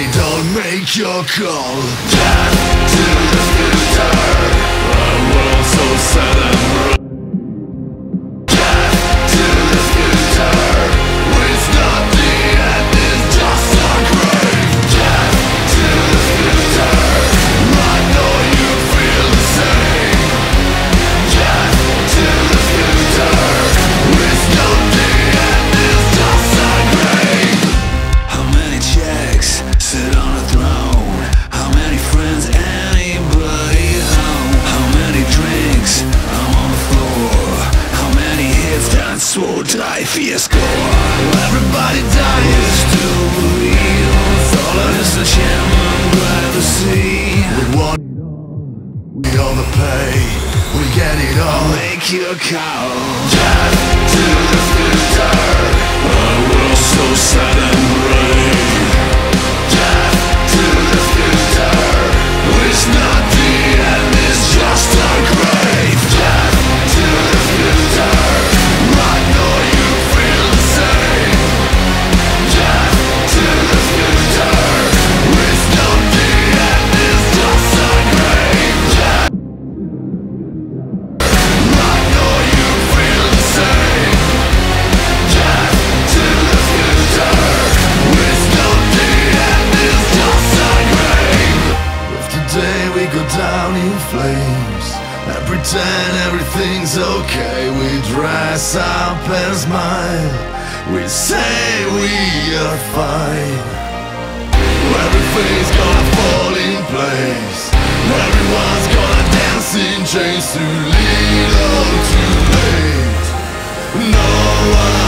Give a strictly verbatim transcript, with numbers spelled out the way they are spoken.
Hey, don't make your call. Death to the future. A world so sad and bright. Death to the future. It's not the end, it's just a grave. Death to the future. I know you feel the same. Death to the future. It's not the end, it's just a grave. How many checks sit on a throne? How many friends, anybody home? How many drinks, I'm on the floor? How many hits, dance or die for your score? Everybody dies to believe. All of this a sham, I'm glad to see. We want we all the pay. We get it all. Make your call. Death to the future. A world so sad and brave. Death to the future. It's not the end, it's just a grave. Death to the future. I know you feel the same. Death to the future. It's not the end, it's just a grave. Death. I know you feel the same. Death to the future. It's not the end, it's just a grave. If today we go down in flames and pretend everything's okay, we dress up and smile. We say we are fine. Everything's gonna fall in place. Everyone's gonna dance in chains too little, too late. No one